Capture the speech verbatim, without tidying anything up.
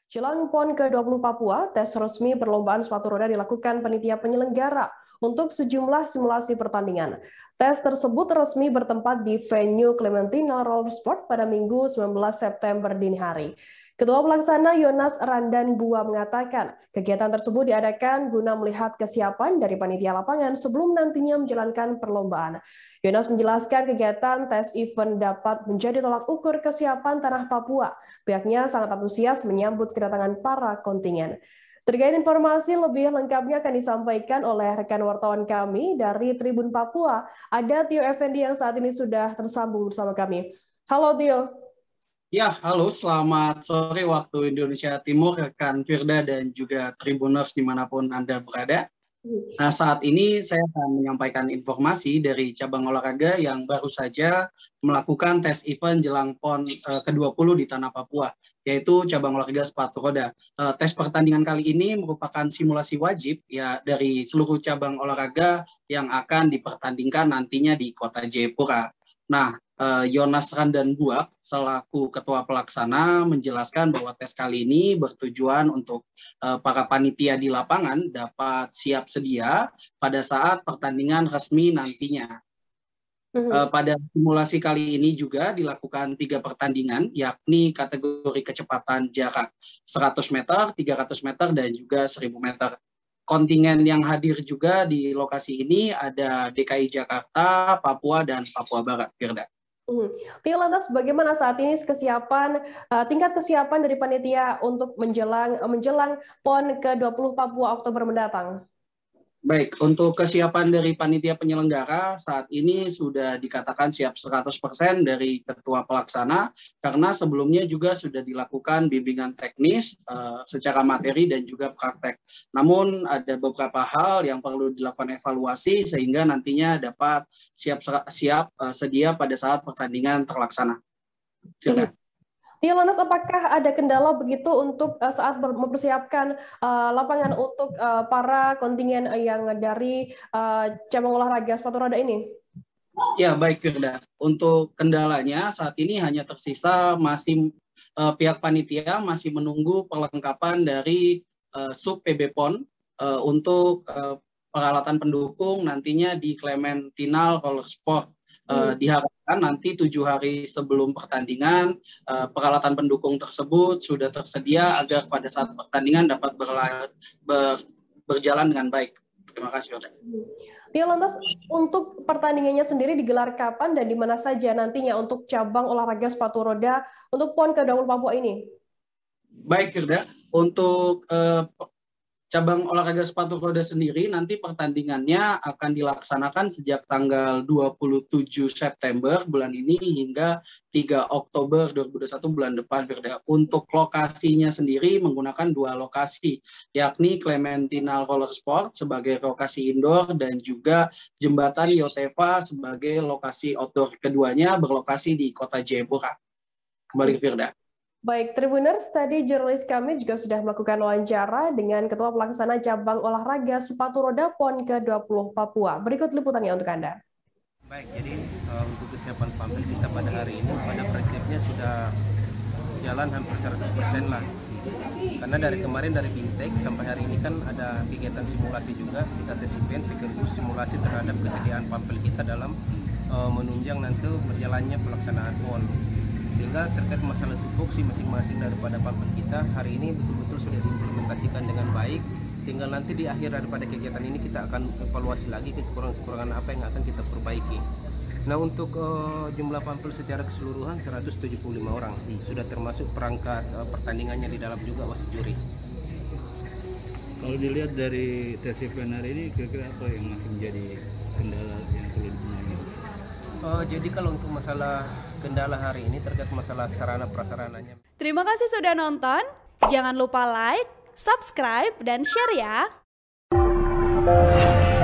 Jelang PON ke dua puluh Papua, tes resmi perlombaan sepatu roda dilakukan panitia penyelenggara untuk sejumlah simulasi pertandingan. Tes tersebut resmi bertempat di venue Clementina Roller Sport pada Minggu sembilan belas September dini hari. Ketua Pelaksana Yonas Randan Bua mengatakan, kegiatan tersebut diadakan guna melihat kesiapan dari panitia lapangan sebelum nantinya menjalankan perlombaan. Yonas menjelaskan kegiatan tes event dapat menjadi tolak ukur kesiapan tanah Papua. Pihaknya sangat antusias menyambut kedatangan para kontingen. Terkait informasi lebih lengkapnya akan disampaikan oleh rekan wartawan kami dari Tribun Papua. Ada Tio Effendi yang saat ini sudah tersambung bersama kami. Halo Tio. Ya, halo, selamat sore waktu Indonesia Timur, rekan Firda dan juga Tribuners dimanapun Anda berada. Nah, saat ini saya akan menyampaikan informasi dari cabang olahraga yang baru saja melakukan tes event jelang PON uh, ke dua puluh di Tanah Papua, yaitu cabang olahraga sepatu roda. Uh, tes pertandingan kali ini merupakan simulasi wajib ya dari seluruh cabang olahraga yang akan dipertandingkan nantinya di Kota Jayapura. Nah, Yonas Randan Bua selaku ketua pelaksana menjelaskan bahwa tes kali ini bertujuan untuk uh, para panitia di lapangan dapat siap sedia pada saat pertandingan resmi nantinya. Mm-hmm. Uh, pada simulasi kali ini juga dilakukan tiga pertandingan, yakni kategori kecepatan jarak seratus meter, tiga ratus meter, dan juga seribu meter. Kontingen yang hadir juga di lokasi ini ada D K I Jakarta, Papua, dan Papua Barat, Firda. Hmm. Tio, lantas bagaimana saat ini kesiapan uh, tingkat kesiapan dari panitia untuk menjelang uh, menjelang PON ke dua puluh Papua Oktober mendatang? Baik, untuk kesiapan dari panitia penyelenggara saat ini sudah dikatakan siap seratus persen dari ketua pelaksana karena sebelumnya juga sudah dilakukan bimbingan teknis uh, secara materi dan juga praktek. Namun ada beberapa hal yang perlu dilakukan evaluasi sehingga nantinya dapat siap siap uh, sedia pada saat pertandingan terlaksana. Silakan. Tio, lantas apakah ada kendala begitu untuk uh, saat mempersiapkan uh, lapangan untuk uh, para kontingen yang dari uh, cabang olahraga sepatu roda ini? Ya, baik Firda. Untuk kendalanya saat ini hanya tersisa masih uh, pihak panitia masih menunggu perlengkapan dari uh, sub P B PON uh, untuk uh, peralatan pendukung nantinya di Clementina Roller Sport. Uh, diharapkan nanti tujuh hari sebelum pertandingan uh, peralatan pendukung tersebut sudah tersedia agar pada saat pertandingan dapat berla- ber- berjalan dengan baik. Terima kasih, Oda. Tio, lantas untuk pertandingannya sendiri digelar kapan dan di mana saja nantinya untuk cabang olahraga sepatu roda untuk PON ke dua puluh Papua ini? Baik, Firda. Untuk uh, cabang olahraga sepatu roda sendiri nanti pertandingannya akan dilaksanakan sejak tanggal dua puluh tujuh September bulan ini hingga tiga Oktober dua ribu dua puluh satu bulan depan, Firda. Untuk lokasinya sendiri menggunakan dua lokasi, yakni Clementina Roller Sport sebagai lokasi indoor dan juga Jembatan Yotefa sebagai lokasi outdoor. Keduanya berlokasi di Kota Jayapura. Kembali ke Firda. Baik, Tribuners, tadi jurnalis kami juga sudah melakukan wawancara dengan Ketua Pelaksana Cabang Olahraga Sepatu Roda PON ke dua puluh Papua. Berikut liputannya untuk Anda. Baik, jadi uh, untuk kesiapan pampel kita pada hari ini, pada prinsipnya sudah jalan hampir seratus persen lah. Karena dari kemarin dari Bintek sampai hari ini kan ada kegiatan simulasi juga, kita tes event sekaligus simulasi terhadap kesediaan pampel kita dalam uh, menunjang nanti berjalannya pelaksanaan PON. Sehingga terkait masalah tupoksi masing-masing daripada pampel kita hari ini betul-betul sudah diimplementasikan dengan baik. Tinggal nanti di akhir daripada kegiatan ini kita akan evaluasi lagi kekurangan-kekurangan apa yang akan kita perbaiki. Nah, untuk uh, jumlah pampel secara keseluruhan seratus tujuh puluh lima orang, sudah termasuk perangkat uh, pertandingannya di dalam juga wasit juri. Kalau dilihat dari tes event hari ini, kira-kira apa yang masih menjadi kendala yang perlu dibenahi? Uh, jadi kalau untuk masalah kendala hari ini terkait masalah sarana prasarananya. Terima kasih sudah nonton. Jangan lupa like, subscribe, dan share ya.